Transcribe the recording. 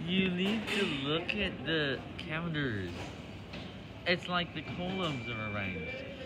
You need to look at the calendars. It's like the columns are arranged.